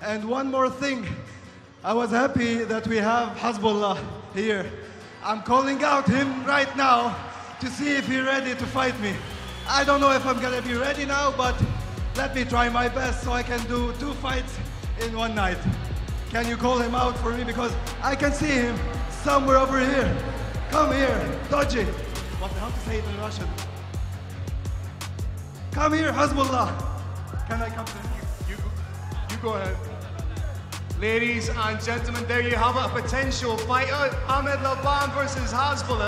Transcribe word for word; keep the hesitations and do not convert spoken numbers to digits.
And one more thing, I was happy that we have Hasbulla here. I'm calling out him right now to see if he's ready to fight me. I don't know if I'm gonna be ready now, but let me try my best so I can do two fights in one night. Can you call him out for me? Because I can see him somewhere over here. Come here, dodgy. What, how to say it in Russian? Come here, Hasbulla. Can I come to him? You, you go ahead. Ladies and gentlemen, there you have it, a potential fighter, Ahmed Labban versus Hasbulla.